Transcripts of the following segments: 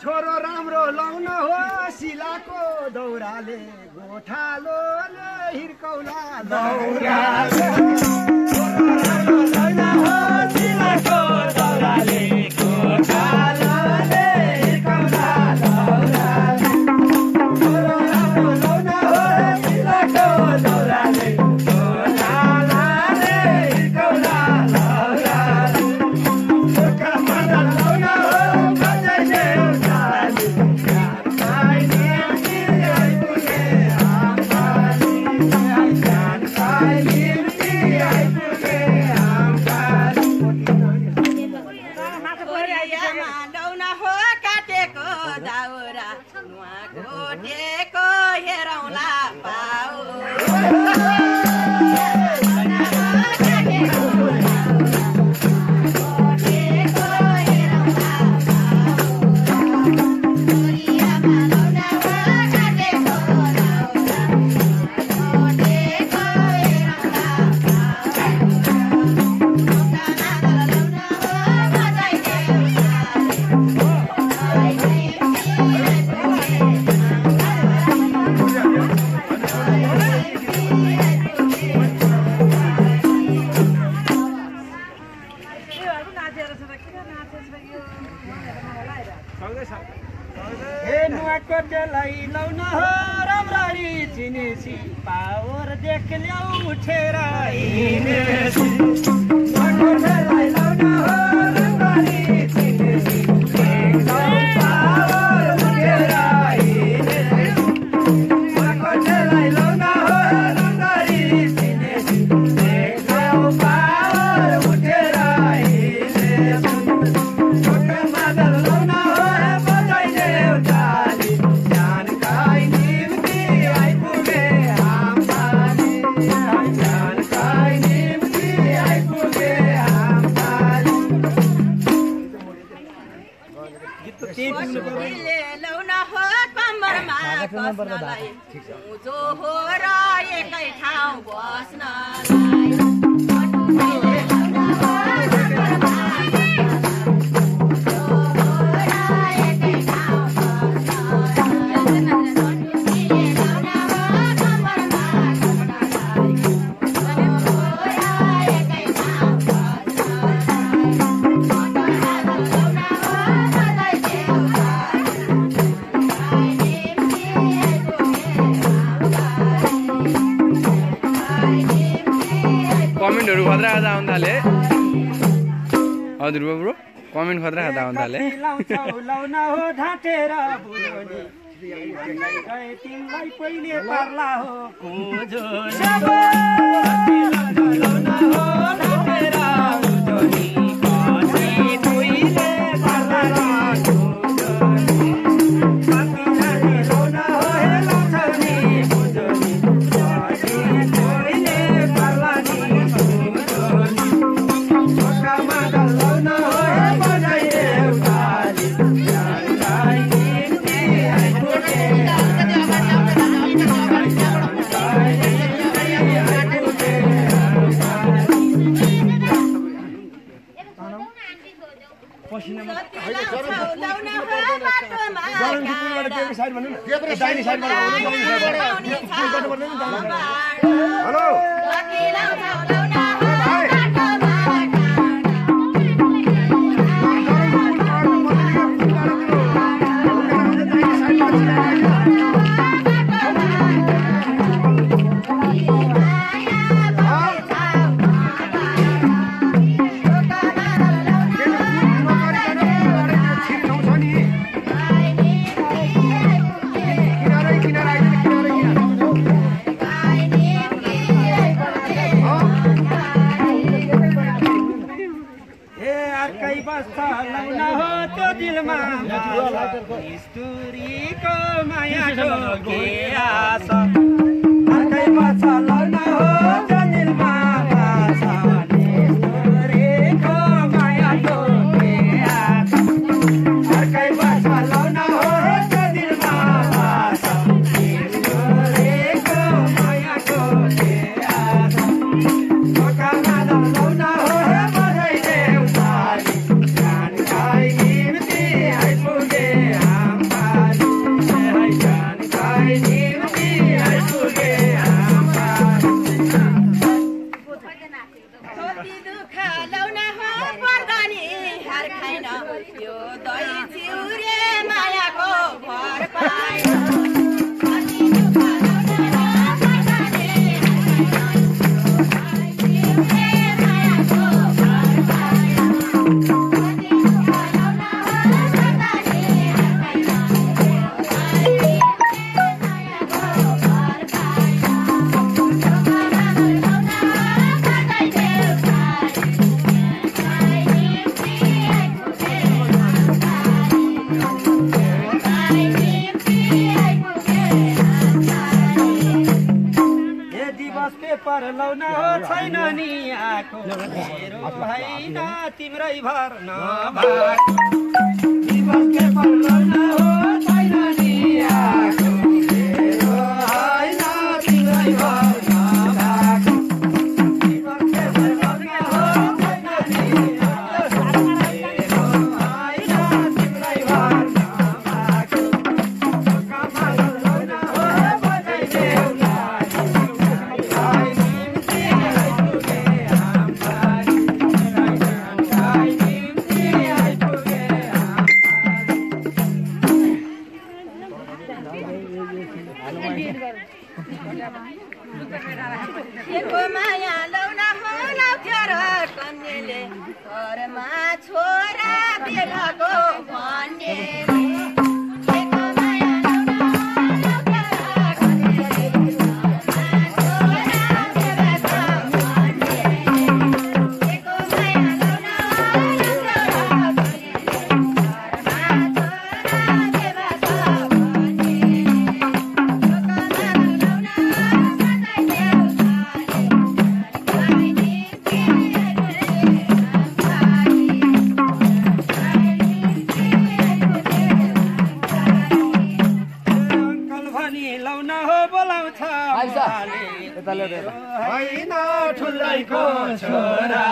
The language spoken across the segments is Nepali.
छोरो राम्रो लाउन हो सिलाको दौराले गोठालोले हिर्कौला दौराले छोरो राम्रो लाउन हो सिलाको दौराले गोठालोले हिर्कौला दौराले छोरो राम्रो लाउन हो सिलाको दौराले गोठालोले हिर्कौला दौराले छोरा मदन लाउन हो हजुर ब्रो कमेन्ट खतरा खाँदा आउँदाले लाउन हो ढाँटेर बुढोनी तिमीलाई पहिले पर्ला हो कुजो लाउन हो ढाँटेर बुढोनी पहिले पर्ला हो पर्लाउन हो छैन नि आको मेरो होइन तिम्रै भर नभएको दिवसले पर्लाउन हो छैन नि आको मेरो होइन तिम्रै भर नभएको दिवसले पर्लाउन हो छैन नि आको मेरो होइन तिम्रै भर नभएको कमालाउन हो बजाइदेऊ माया लौना लाउँथ्यो र कन्याले घरमा छोरा बेलाको भन्ने होइन ठुलैको छोरा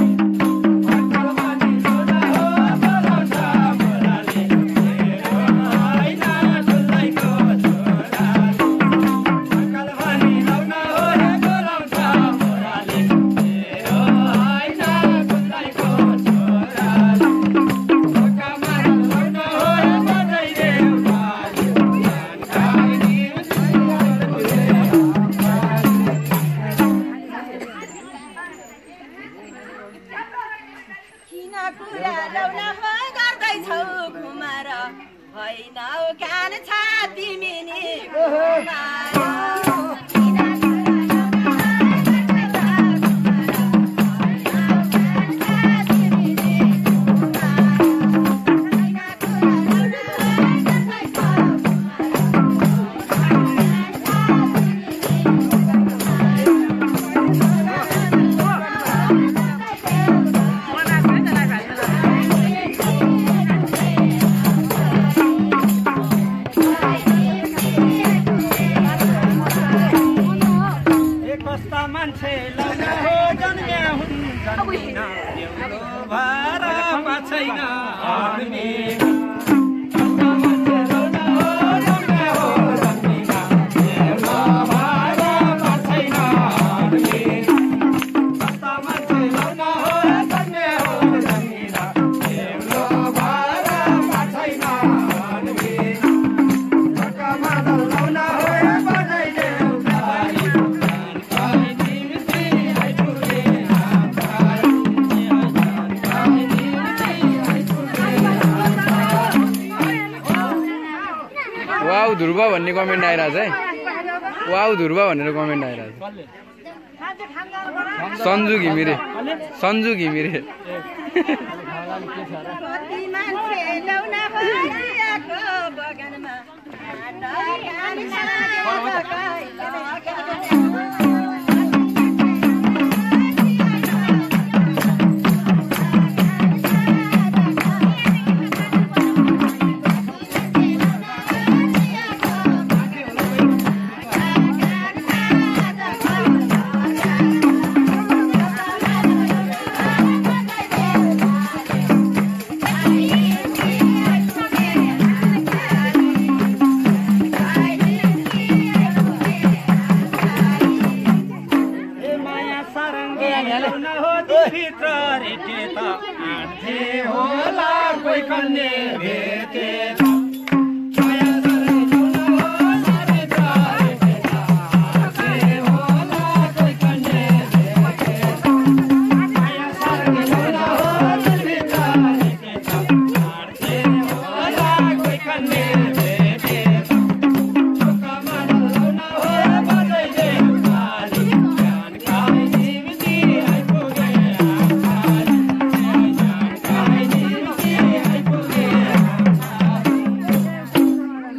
ध्रुव भन्ने कमेन्ट आइरहेछ है वाउ ध्रुव भनेर कमेन्ट आइरहेछ सन्जु घिमिरे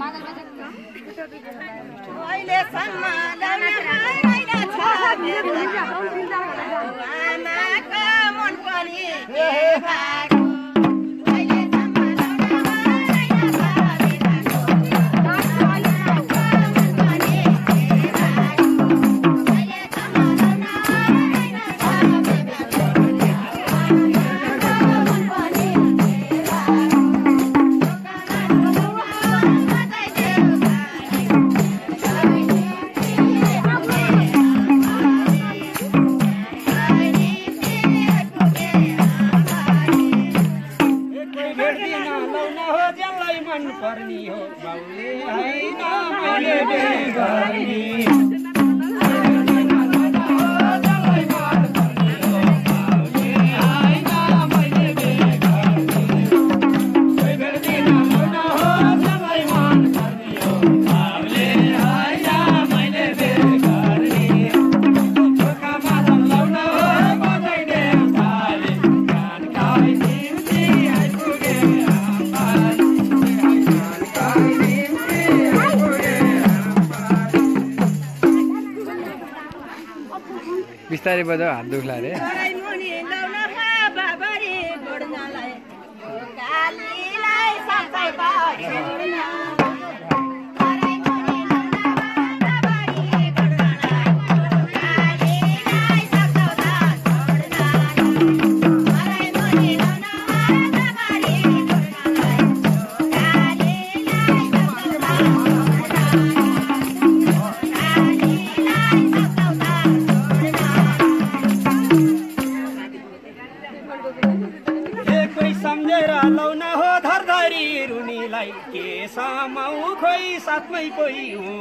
अहिले सम्म पर्नी हो बाउले हैन मैले बेगर्नी बिस्तारै बजाऊ हात दुख्ला अरे के समाउ खोइ साथमै कोही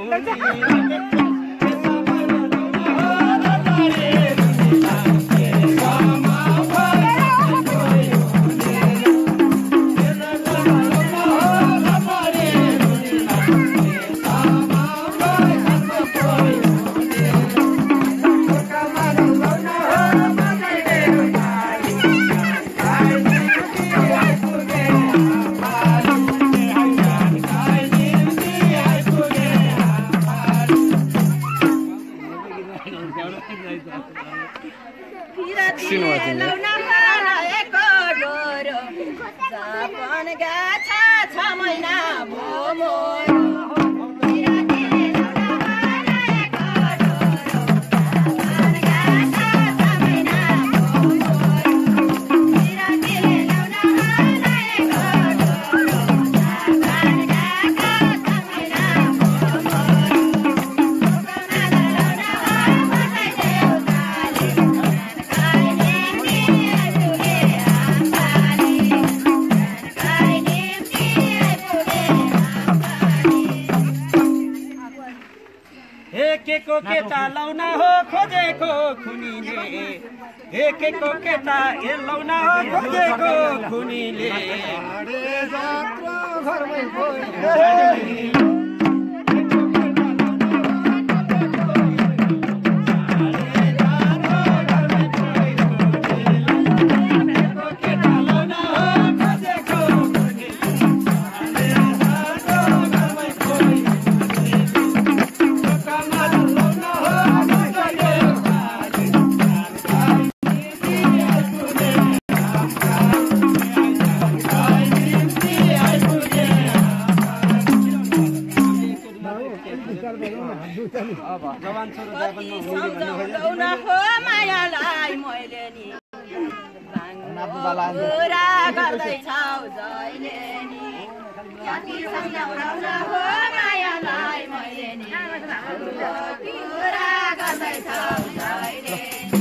एकेको केटा लाउना हो खोजेको खुनीले एकेको केटा लाउना हो खोजेको खुनीले मायालाई मैले नि कुरा गर्दैछौ जहिले नि हो मायालाई मैले नि कुरा गर्दैछौ जहिले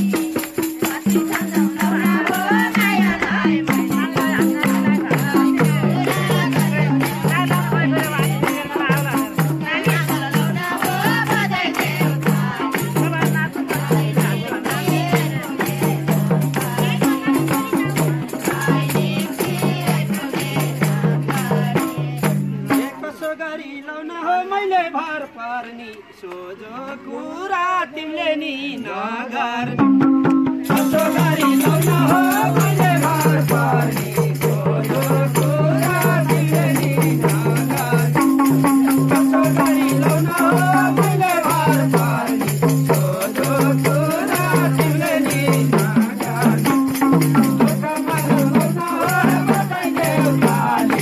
सोझो कुरा तिमीले नि नगर्नु कसो गरी लाउन हो मैले घर पर्ने सोझो कुरा तिमीले नि नगर्नु कसो गरी लाउन हो मैले घर पर्ने सोझो कुरा तिमीले नि नगर्नु ढोकामा लाउन हो बधाई देउताले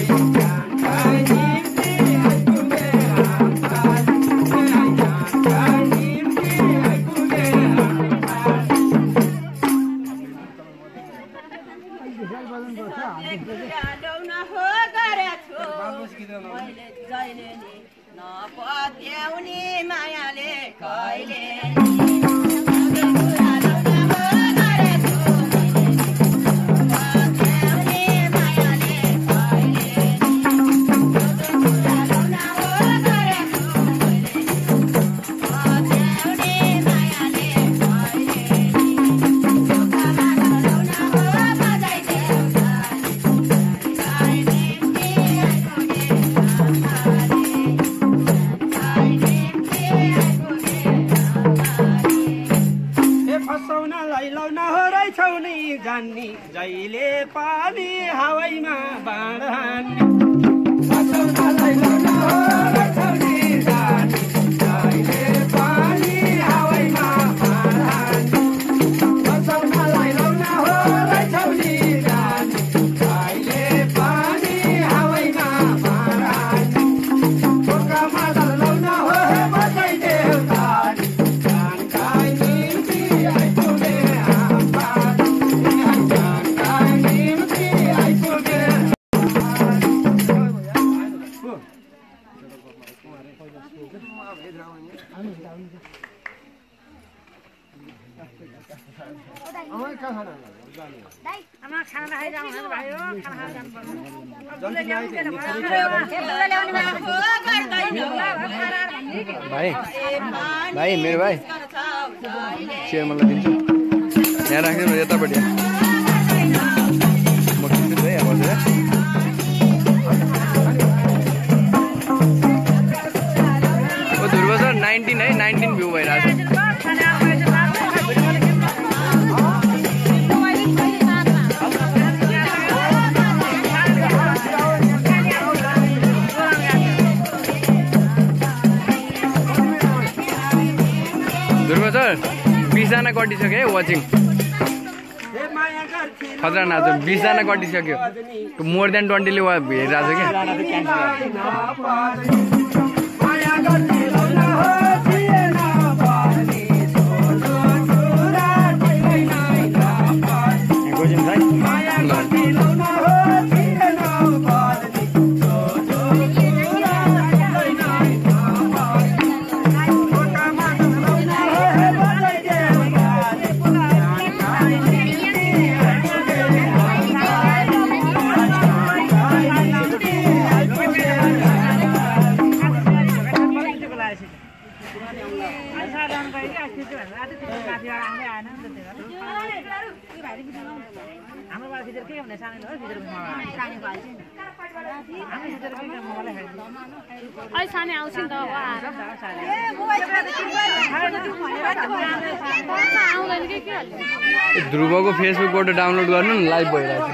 नपत्याउने मायाले कहिले भाइ भाइ मेरो भाइ सेयर मलाई दिन्छु यहाँ राख्नु न यतापट्टि म किन्छु है अब ध्रुव सर 19 है 19 भ्यू भइरहेको छ ध्रुव सर 20 जना कटिसक्यो है वाचिङ खतरा नाच 20 जना कटिसक्यो मोर देन 20 ले हेरिरहेको ध्रुवको फेसबुकबाट डाउनलोड गर्नु न लाइभ भइरहेको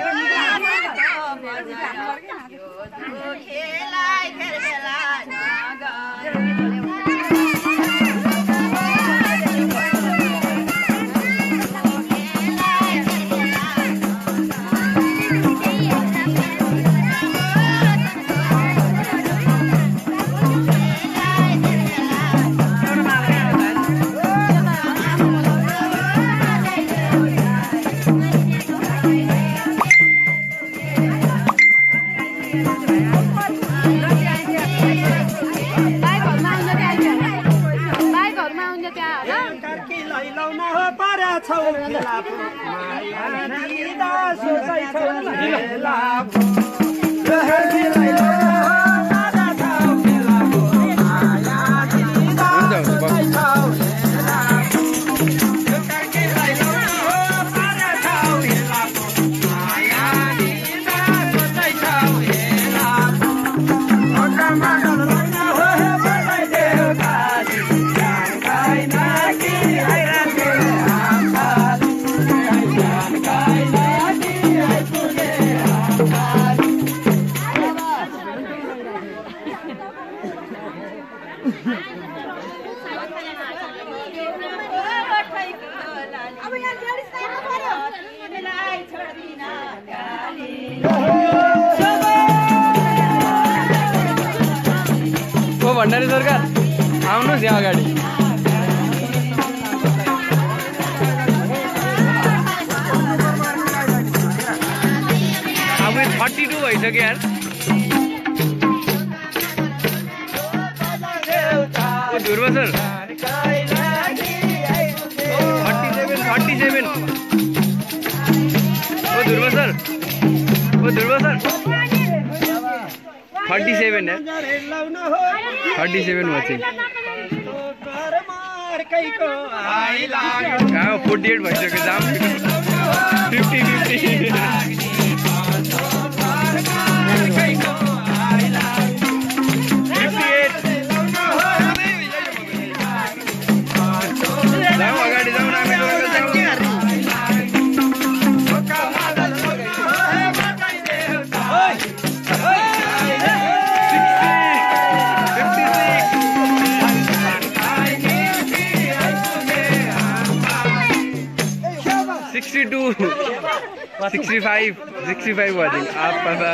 भण्डारी सरकार आउनुहोस् यहाँ अगाडि अब 32 भइसक्यो यार ध्रुव सर 37 ओ ध्रुव सर 37 है 37 वाचिङ 48 भइसक्यो जाम 50 जाऊ अगाडि जाऊ न $62, $65 वाचिङ आपका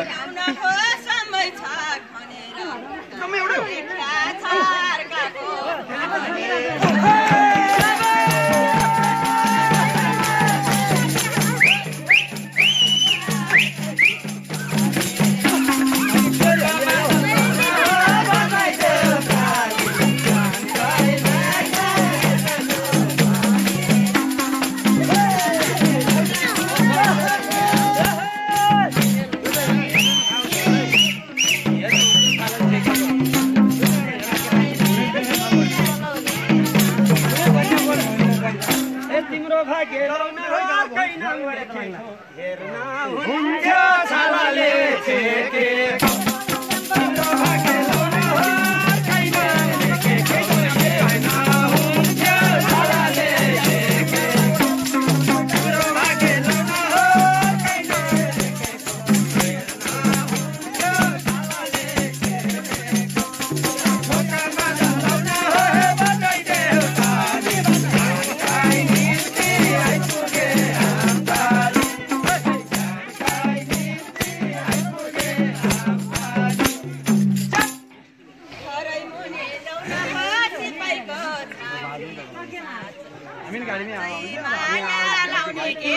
माया लाउने के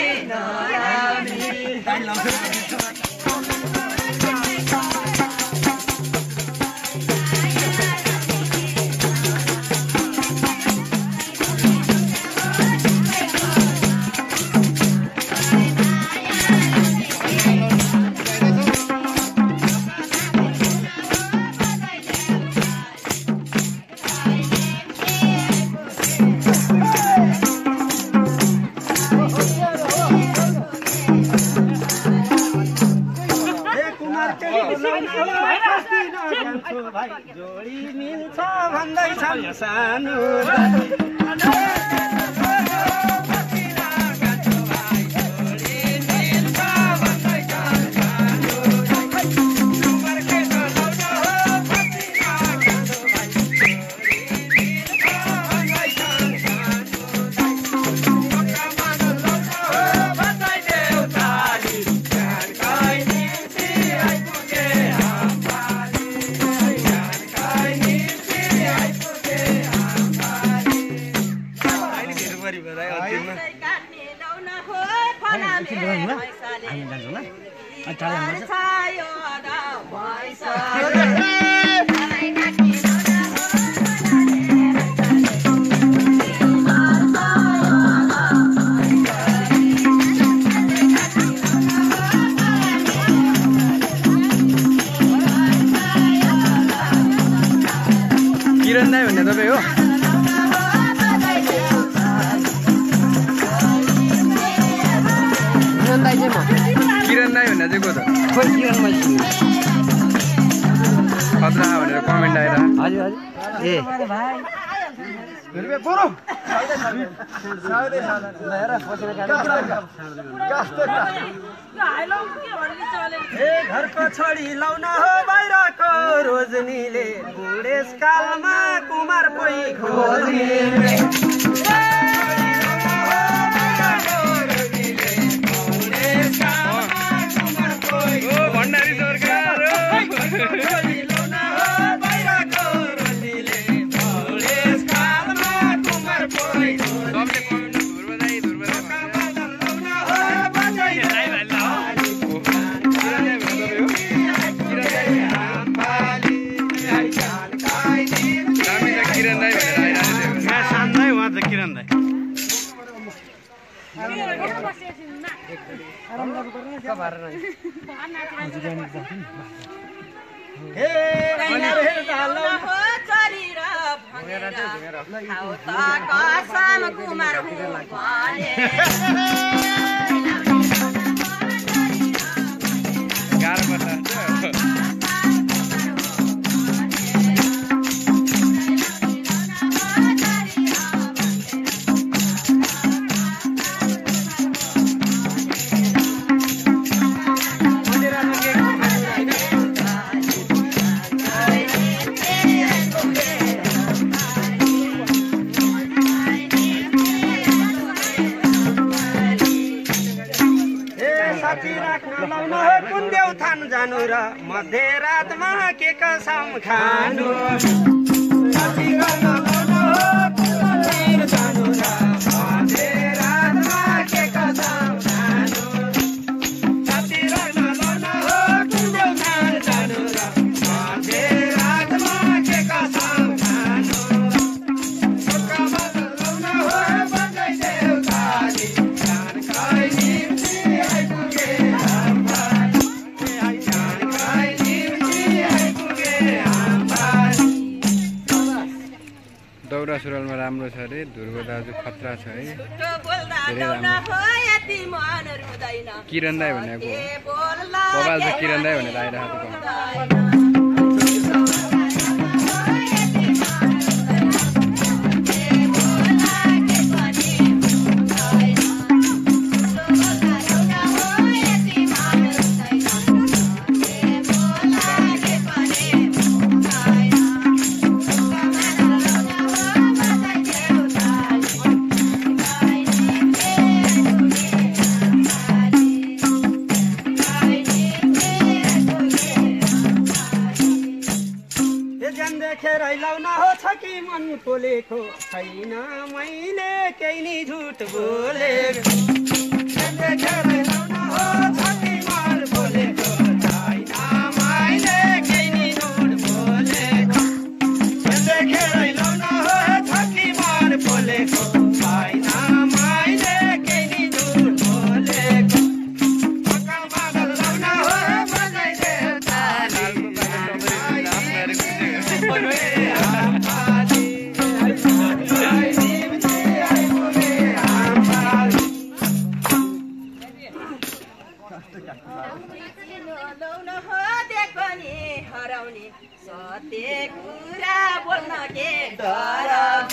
जोडी मिल्छ भन्दैछन् सानो किरण दाइ भन्ने तपाईँ हो? किरण दाइ भन्ने चाहिँ को त? खतरा भनेर कमेन्ट आएर हजुर ए घरको छोडी लाउन हो बाहिरको रोजनीले बुढेसकालमा कुमार पोइ खोज्ने जानु र मध्यरातमा के कसम खानु दौरा सुरुवालमा राम्रो छ अरे ध्रुव दाजु खतरा छ है किरण दाइ भनेको बबाल छ किरण दाइ भनेर आइरहेको ज्यान देखेर लाउन हो छ कि मन पोलेको छैन मैले केही नि झुट बोलेको ज्यान देखेर लाउन हो छ कि मन पोलेको छैन मैले केही नि झुट बोलेको ज्यान देखेर लाउन हो छ कि मन पोलेको छैन मैले केही नि झुट बोलेको पक्का बादल लाउन हो बजाइदे ताली लौन हो देखो नि हराउने सत्य कुरा बोल्न के डर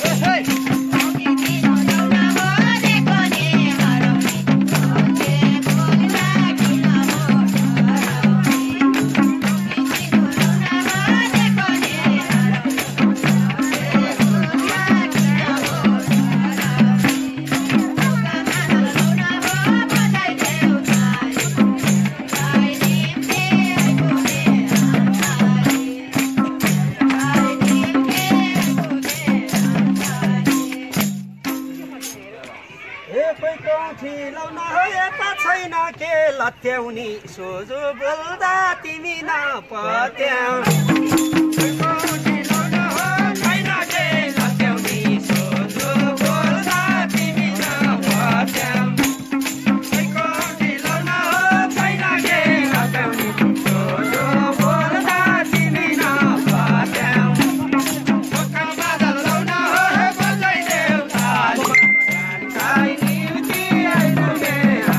लत्याउनी सोझो बोल्दा तिमी नपत्याउ छैन के लत्याउनी सोझो बोल्दा तिमी नपत्याउ छैन के लत्याउनी सोझो बोल्दा तिमी नपत्याउ पक्का बादल लाउन हो बजाइदेऊ ताली जानकाई निम्ति आइपुगे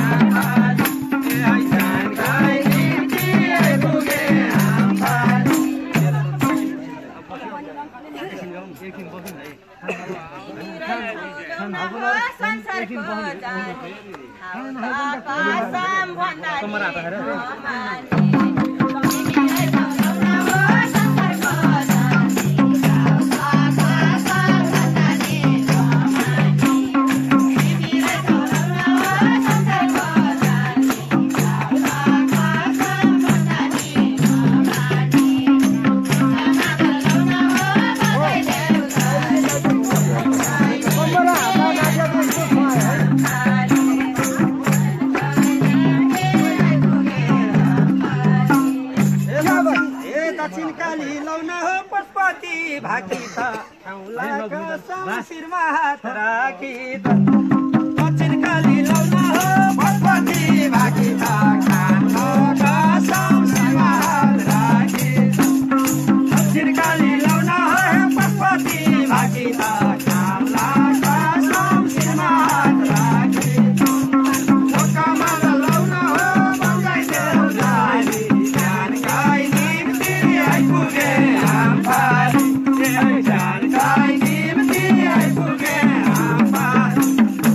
भाकी त ठाउँला कसम शिरमा हात राखी दक्षिण काली लाउन हो फटफटी भाकी त ठाउँला कसम शिरमा हात राखी दक्षिण काली लाउन हो फटफटी भाकी त ठाउँला कसम शिरमा हात राखी लोकमा लाउन हो बजाइदेऊ ताली जानकाई निम्ति आइपुगे आम्फाली जानकाई निम्ति आइपुगे आम्फाली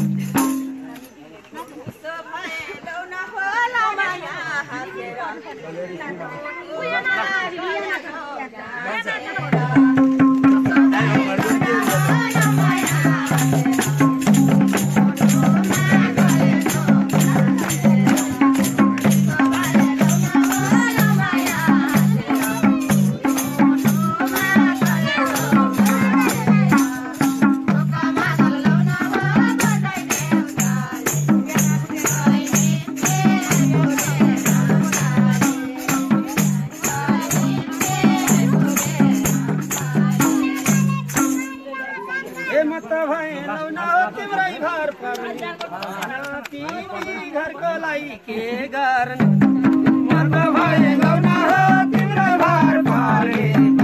लौन हो लामाया हाँसेर तिमी घरको लागि के गर्न मर्द भए लाउन हो तिम्रो भार पारे